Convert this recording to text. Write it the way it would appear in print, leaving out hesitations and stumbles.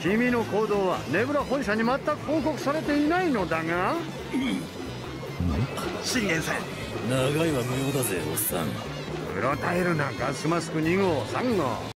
君の行動はネブラ本社に全く報告されていないのだが。 信玄さん、 長いは無用だぜおっさん。 うろたえるな、ガスマスク2号3号。